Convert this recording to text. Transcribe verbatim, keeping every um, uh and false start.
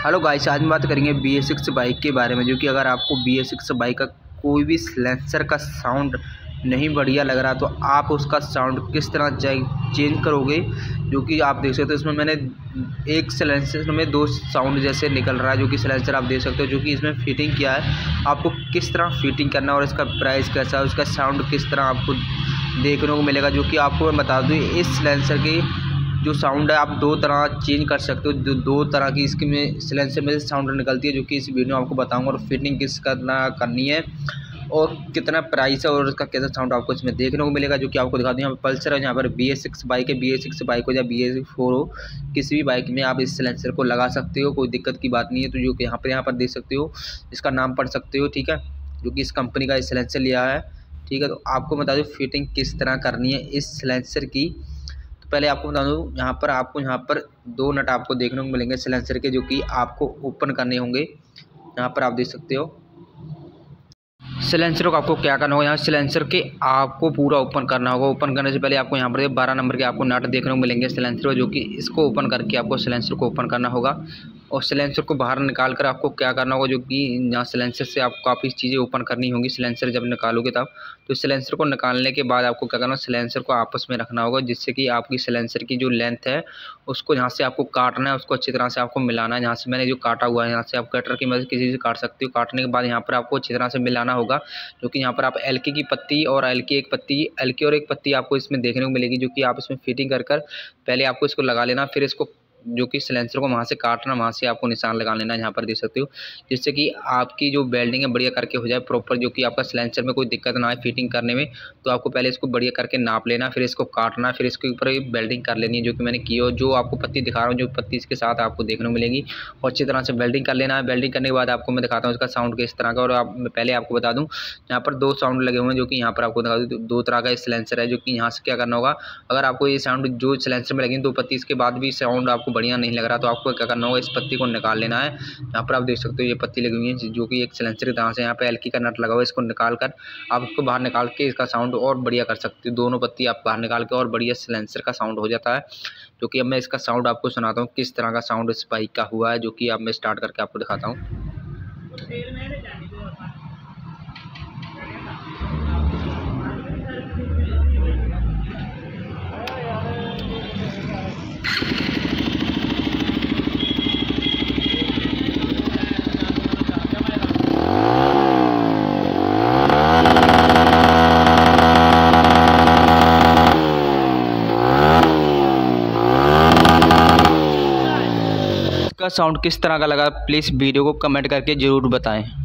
Hello guys, आज हम बात करेंगे बी ए सिक्स बाइक के बारे में। जो कि अगर आपको बी ए सिक्स बाइक का कोई भी सिलेंसर का साउंड नहीं बढ़िया लग रहा तो आप उसका साउंड किस तरह चेंज करोगे। जो कि आप देख सकते हो इसमें मैंने एक सिलेंसर में दो साउंड जैसे निकल रहा है, जो कि सिलेंसर आप देख सकते हो जो कि इसमें फिटिंग किया है। आपको किस तरह फिटिंग करना है और इसका प्राइस कैसा है, उसका साउंड किस तरह आपको देखने को मिलेगा। जो कि आपको मैं बता दूँ, इस सिलेंसर की जो साउंड है आप दो तरह चेंज कर सकते हो। जो दो तरह की इसके में सिलेंसर में साउंड निकलती है, जो कि इस वीडियो में आपको बताऊंगा। और फिटिंग किस करना करनी है और कितना प्राइस है और उसका कैसा साउंड आपको इसमें देखने को मिलेगा। जो कि आपको दिखा दूँ, यहाँ पर पल्सर है, यहाँ पर बी ए सिक्स बाइक है। बी ए सिक्स बाइक हो या बी ए फोर हो, किसी भी बाइक में आप इस सिलेंसर को लगा सकते हो, कोई दिक्कत की बात नहीं है। तो जो कि यहाँ पर यहाँ पर देख सकते हो, इसका नाम पढ़ सकते हो, ठीक है। जो कि इस कंपनी का सिलेंसर लिया है, ठीक है। तो आपको बता दूँ फिटिंग किस तरह करनी है इस सिलेंसर की। पहले आपको बता दूँ, यहाँ पर आपको यहाँ पर दो नट आपको देखने को मिलेंगे सिलेंसर के, जो कि आपको ओपन करने होंगे। यहाँ पर आप देख सकते हो सिलेंसर को आपको क्या करना होगा। यहाँ सिलेंसर के आपको पूरा ओपन करना होगा। ओपन करने से पहले आपको यहाँ पर बारह नंबर के आपको नट देखने को मिलेंगे सिलेंसर, जो कि इसको ओपन करके आपको सिलेंसर को ओपन करना होगा। और सिलेंसर को बाहर निकाल कर आपको क्या करना होगा, जो कि यहाँ सिलेंसर से आपको काफ़ी चीज़ें ओपन करनी होंगी। सिलेंसर जब निकालोगे तब, तो सिलेंसर को निकालने के बाद आपको क्या करना है, सिलेंसर को आपस में रखना होगा, जिससे कि आपकी सिलेंसर की जो लेंथ है उसको यहाँ से आपको काटना है, उसको अच्छी तरह से आपको मिलाना है। यहाँ से मैंने जो काटा हुआ है, यहाँ से आप कटर की मदद किसी से काट सकते हो। काटने के बाद यहाँ पर आपको अच्छी तरह से मिलाना होगा। जो कि यहाँ पर आप एल के की पत्ती और एल के एक पत्ती एल के और एक पत्ती आपको इसमें देखने को मिलेगी। जो कि आप इसमें फिटिंग कर कर पहले आपको इसको लगा लेना, फिर इसको जो कि सिलेंसर को वहाँ से काटना, वहाँ से आपको निशान लगा लेना। यहाँ पर देख सकते हो, जिससे कि आपकी जो वेल्डिंग है बढ़िया करके हो जाए प्रॉपर, जो कि आपका सिलेंसर में कोई दिक्कत ना आए फिटिंग करने में। तो आपको पहले इसको बढ़िया करके नाप लेना, फिर इसको काटना, फिर इसके ऊपर वेल्डिंग कर लेनी है, जो कि मैंने की। और जो आपको पत्ती दिखा रहा हूँ, जो पत्ती इसके साथ आपको देखने को मिलेगी, और अच्छी तरह से वेल्डिंग कर लेना है। वेल्डिंग करने के बाद आपको मैं दिखाता हूँ इसका साउंड किस तरह का। और आप पहले आपको बता दूँ, यहाँ पर दो साउंड लगे हुए हैं, जो कि यहाँ पर आपको दिखा दूँ दो तरह का सिलेंसर है। जो कि यहाँ से क्या करना होगा, अगर आपको ये साउंड जो सिलेंसर में लगी दो पत्ती, इसके बाद भी साउंड आपको बढ़िया नहीं लग रहा, तो आपको क्या करना होगा, इस पत्ती को निकाल लेना है। यहाँ पर आप देख सकते हो ये पत्ती लगी हुई है, जो कि एक सिलेंसर की तरह से। यहाँ पे एलकी का नट लगा हुआ है, इसको निकाल कर आप इसको बाहर निकाल के इसका साउंड और बढ़िया कर सकते हो। दोनों पत्ती आप बाहर निकाल के और बढ़िया सिलेंसर का साउंड हो जाता है। जो कि अब मैं इसका साउंड आपको सुनाता हूँ किस तरह का साउंड इस बाइक का हुआ है। जो कि अब मैं स्टार्ट करके आपको दिखाता हूँ। का साउंड किस तरह का लगा, प्लीज़ वीडियो को कमेंट करके ज़रूर बताएं।